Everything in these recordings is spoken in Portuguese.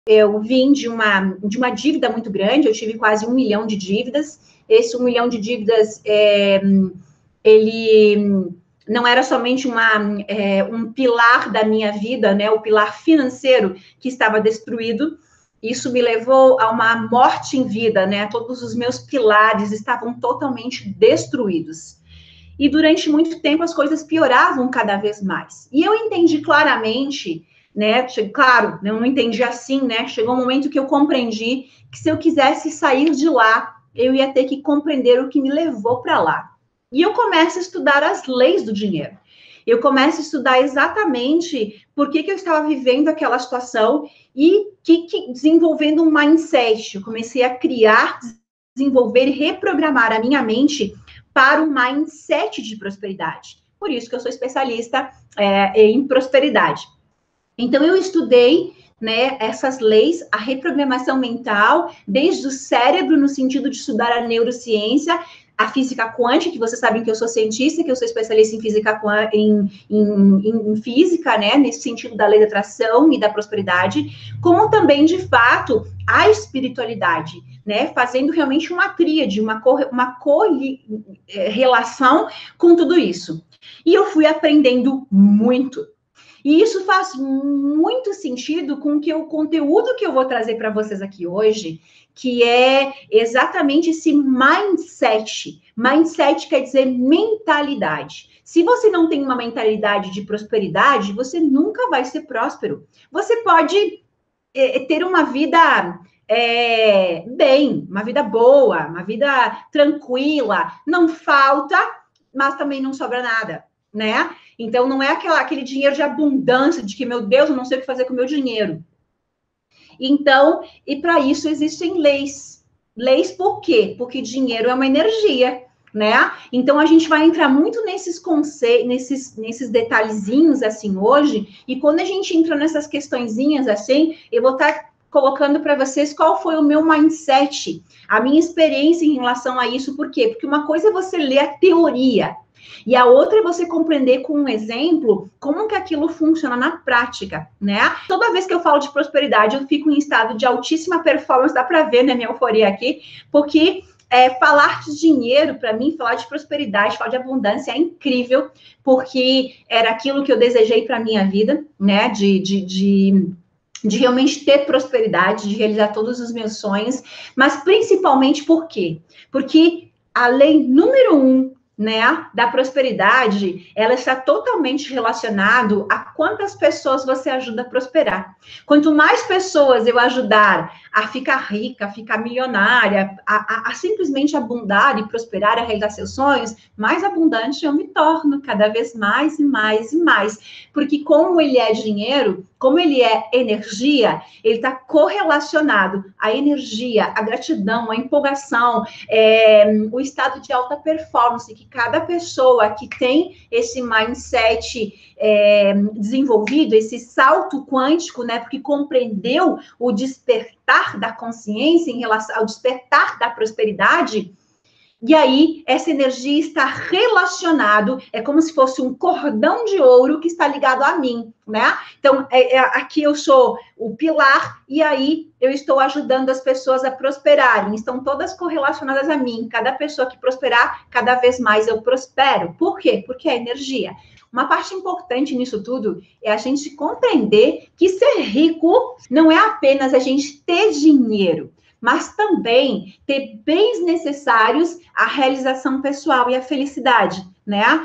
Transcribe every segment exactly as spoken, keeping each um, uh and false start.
eu vim de uma, de uma dívida muito grande, eu tive quase um milhão de dívidas. Esse um milhão de dívidas, é, ele não era somente uma, é, um pilar da minha vida, né, o pilar financeiro que estava destruído. Isso me levou a uma morte em vida, né? Todos os meus pilares estavam totalmente destruídos. E durante muito tempo as coisas pioravam cada vez mais. E eu entendi claramente, né? Claro, eu não entendi assim, né? Chegou um momento que eu compreendi que se eu quisesse sair de lá, eu ia ter que compreender o que me levou para lá. E eu começo a estudar as leis do dinheiro. Eu começo a estudar exatamente por que, que eu estava vivendo aquela situação e que, que desenvolvendo um mindset. Eu comecei a criar, desenvolver e reprogramar a minha mente para um mindset de prosperidade. Por isso que eu sou especialista é, em prosperidade. Então, eu estudei, né, essas leis, a reprogramação mental, desde o cérebro, no sentido de estudar a neurociência, a física quântica, que vocês sabem que eu sou cientista, que eu sou especialista em física, em, em, em física, né, nesse sentido da lei da atração e da prosperidade, como também, de fato, a espiritualidade, né, fazendo realmente uma tríade, uma, uma correlação com tudo isso. E eu fui aprendendo muito. E isso faz muito sentido com que o conteúdo que eu vou trazer para vocês aqui hoje, que é exatamente esse mindset. Mindset quer dizer mentalidade. Se você não tem uma mentalidade de prosperidade, você nunca vai ser próspero. Você pode é, ter uma vida é, bem, uma vida boa, uma vida tranquila, não falta, mas também não sobra nada, né? Então, não é aquela, aquele dinheiro de abundância, de que, meu Deus, eu não sei o que fazer com o meu dinheiro. Então, e para isso existem leis. Leis por quê? Porque dinheiro é uma energia, né? Então, a gente vai entrar muito nesses conceitos, nesses, nesses detalhezinhos, assim, hoje, e quando a gente entra nessas questõezinhas, assim, eu vou estar colocando para vocês qual foi o meu mindset, a minha experiência em relação a isso, por quê? Porque uma coisa é você ler a teoria, e a outra é você compreender com um exemplo como que aquilo funciona na prática, né? Toda vez que eu falo de prosperidade, eu fico em estado de altíssima performance, dá para ver, né, minha euforia aqui, porque é, falar de dinheiro, para mim, falar de prosperidade, falar de abundância é incrível, porque era aquilo que eu desejei para a minha vida, né? De, de, de, de realmente ter prosperidade, de realizar todos os meus sonhos, mas principalmente por quê? Porque a lei número um, né, da prosperidade, ela está totalmente relacionado a quantas pessoas você ajuda a prosperar. Quanto mais pessoas eu ajudar a ficar rica, a ficar milionária, a, a, a simplesmente abundar e prosperar, a realizar seus sonhos, mais abundante eu me torno cada vez mais e mais e mais. Porque como ele é dinheiro, como ele é energia, ele está correlacionado à energia, à gratidão, à empolgação, é, o estado de alta performance, que cada pessoa que tem esse mindset é, desenvolvido, esse salto quântico, né, porque compreendeu o despertar da consciência em relação ao despertar da prosperidade, e aí essa energia está relacionado, é como se fosse um cordão de ouro que está ligado a mim, né? Então, é, é, aqui eu sou o pilar, e aí eu estou ajudando as pessoas a prosperarem, estão todas correlacionadas a mim. Cada pessoa que prosperar, cada vez mais eu prospero. Por quê? Porque é energia. Uma parte importante nisso tudo é a gente compreender que ser rico não é apenas a gente ter dinheiro, mas também ter bens necessários à realização pessoal e à felicidade, né?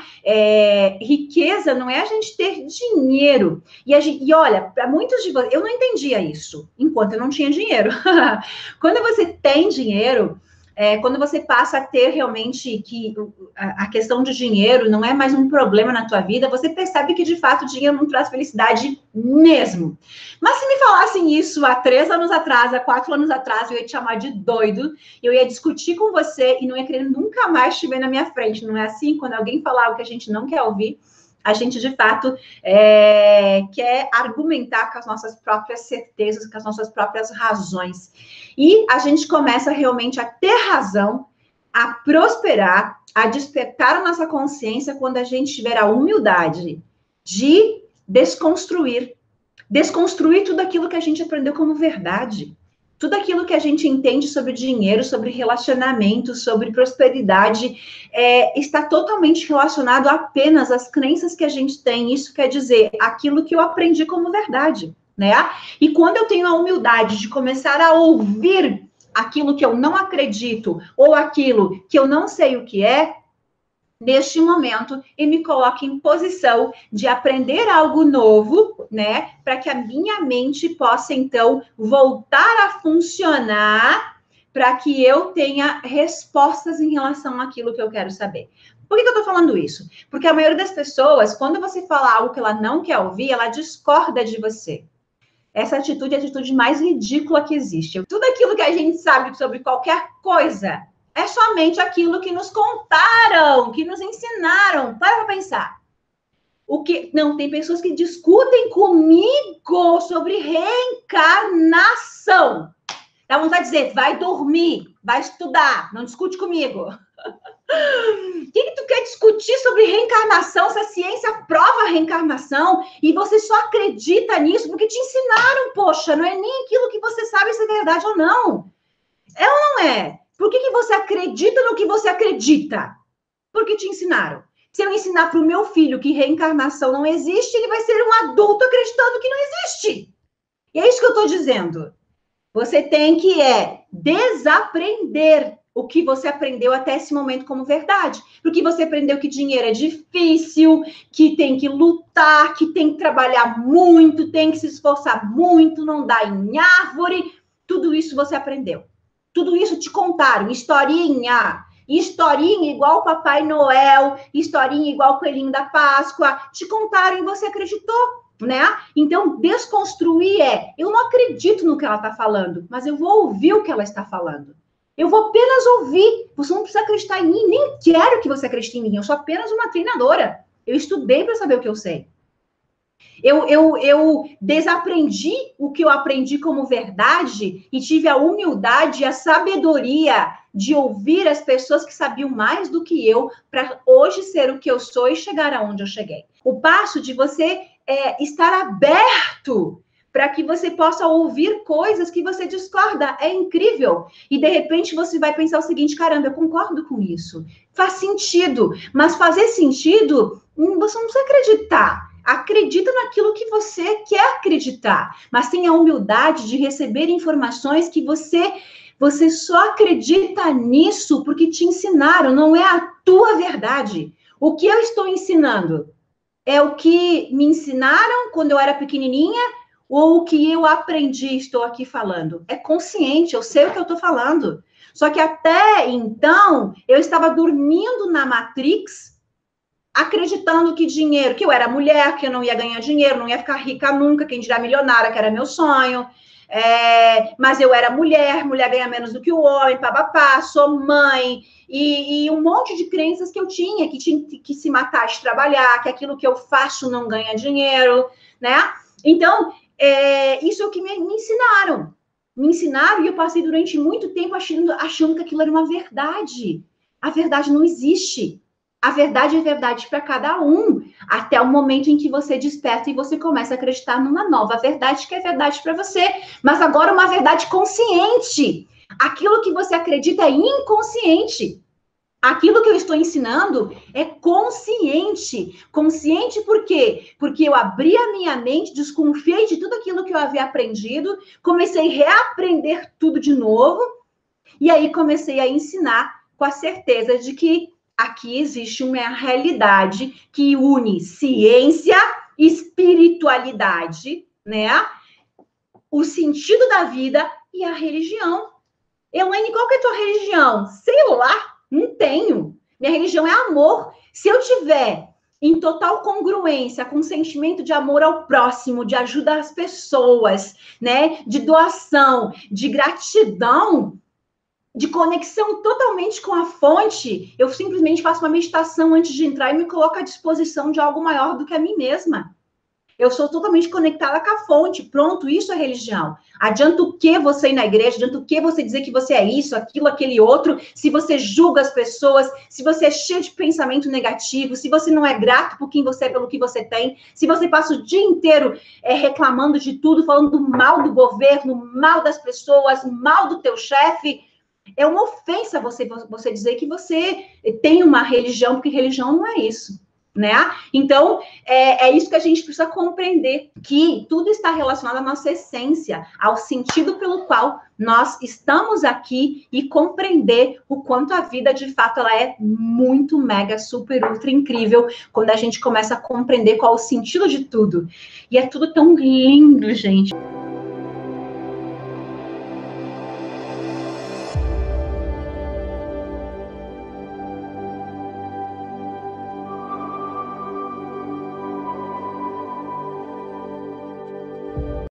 É, riqueza não é a gente ter dinheiro. E, a gente, e olha, para muitos de vocês, eu não entendia isso enquanto eu não tinha dinheiro. Quando você tem dinheiro, é, quando você passa a ter realmente que a, a questão de dinheiro não é mais um problema na tua vida, você percebe que, de fato, o dinheiro não traz felicidade mesmo. Mas se me falassem isso há três anos atrás, há quatro anos atrás, eu ia te chamar de doido, eu ia discutir com você e não ia querer nunca mais te ver na minha frente. Não é assim? Quando alguém falar o que a gente não quer ouvir, a gente, de fato, é, quer argumentar com as nossas próprias certezas, com as nossas próprias razões. E a gente começa realmente a ter razão, a prosperar, a despertar a nossa consciência quando a gente tiver a humildade de desconstruir Desconstruir tudo aquilo que a gente aprendeu como verdade. Tudo aquilo que a gente entende sobre dinheiro, sobre relacionamento, sobre prosperidade, é, está totalmente relacionado apenas às crenças que a gente tem. Isso quer dizer, aquilo que eu aprendi como verdade, né? E quando eu tenho a humildade de começar a ouvir aquilo que eu não acredito, ou aquilo que eu não sei o que é, neste momento, e me coloco em posição de aprender algo novo, né? Para que a minha mente possa, então, voltar a funcionar para que eu tenha respostas em relação àquilo que eu quero saber. Por que, que eu estou falando isso? Porque a maioria das pessoas, quando você fala algo que ela não quer ouvir, ela discorda de você. Essa atitude é a atitude mais ridícula que existe. Tudo aquilo que a gente sabe sobre qualquer coisa é somente aquilo que nos contaram, que nos ensinaram. Para pra pensar. O que... Não, tem pessoas que discutem comigo sobre reencarnação. Dá vontade de dizer, vai dormir, vai estudar, não discute comigo. O que, que tu quer discutir sobre reencarnação, se a ciência prova a reencarnação e você só acredita nisso porque te ensinaram, poxa, não é nem aquilo que você sabe se é verdade ou não. É ou não é? Por que, que você acredita no que você acredita? Porque te ensinaram. Se eu ensinar para o meu filho que reencarnação não existe, ele vai ser um adulto acreditando que não existe. E é isso que eu estou dizendo. Você tem que é desaprender o que você aprendeu até esse momento como verdade. Porque você aprendeu que dinheiro é difícil, que tem que lutar, que tem que trabalhar muito, tem que se esforçar muito, não dá em árvore. Tudo isso você aprendeu. Tudo isso te contaram, historinha. Historinha igual Papai Noel, historinha igual Coelhinho da Páscoa. Te contaram e você acreditou. Né? Então, desconstruir é, eu não acredito no que ela está falando, mas eu vou ouvir o que ela está falando. Eu vou apenas ouvir. Você não precisa acreditar em mim, nem quero que você acredite em mim. Eu sou apenas uma treinadora. Eu estudei para saber o que eu sei. Eu, eu, eu desaprendi o que eu aprendi como verdade e tive a humildade e a sabedoria de ouvir as pessoas que sabiam mais do que eu para hoje ser o que eu sou e chegar aonde eu cheguei. O passo de você é estar aberto para que você possa ouvir coisas que você discorda. É incrível. E, de repente, você vai pensar o seguinte, caramba, eu concordo com isso. Faz sentido. Mas fazer sentido, você não precisa acreditar. Acredita naquilo que você quer acreditar. Mas tenha a humildade de receber informações que você, você só acredita nisso porque te ensinaram. Não é a tua verdade. O que eu estou ensinando? É o que me ensinaram quando eu era pequenininha ou o que eu aprendi, estou aqui falando? É consciente, eu sei o que eu estou falando. Só que até então, eu estava dormindo na Matrix, acreditando que dinheiro, que eu era mulher, que eu não ia ganhar dinheiro, não ia ficar rica nunca, quem dirá milionária, que era meu sonho. É, mas eu era mulher, mulher ganha menos do que o homem, papapá, sou mãe, e, e um monte de crenças que eu tinha, que tinha que se matar de trabalhar, que aquilo que eu faço não ganha dinheiro, né? Então, é, isso é o que me, me ensinaram. Me ensinaram e eu passei durante muito tempo achando, achando que aquilo era uma verdade. A verdade não existe. A verdade é verdade para cada um, até o momento em que você desperta e você começa a acreditar numa nova verdade que é verdade para você, mas agora uma verdade consciente. Aquilo que você acredita é inconsciente. Aquilo que eu estou ensinando é consciente. Consciente por quê? Porque eu abri a minha mente, desconfiei de tudo aquilo que eu havia aprendido, comecei a reaprender tudo de novo, e aí comecei a ensinar com a certeza de que aqui existe uma realidade que une ciência, espiritualidade, né? O sentido da vida e a religião. Elaine, qual que é a tua religião? Sei lá, não tenho. Minha religião é amor. Se eu tiver em total congruência com o sentimento de amor ao próximo, de ajuda às pessoas, né? De doação, de gratidão, de conexão totalmente com a fonte, eu simplesmente faço uma meditação antes de entrar e me coloco à disposição de algo maior do que a mim mesma. Eu sou totalmente conectada com a fonte. Pronto, isso é religião. Adianta o que você ir na igreja? Adianta o que você dizer que você é isso, aquilo, aquele outro? Se você julga as pessoas, se você é cheio de pensamento negativo, se você não é grato por quem você é, pelo que você tem, se você passa o dia inteiro é, reclamando de tudo, falando mal do governo, mal das pessoas, mal do teu chefe, é uma ofensa você, você dizer que você tem uma religião, porque religião não é isso. Né? Então, é, é isso que a gente precisa compreender, que tudo está relacionado à nossa essência, ao sentido pelo qual nós estamos aqui e compreender o quanto a vida, de fato, ela é muito, mega, super, ultra incrível quando a gente começa a compreender qual é o sentido de tudo. E é tudo tão lindo, gente.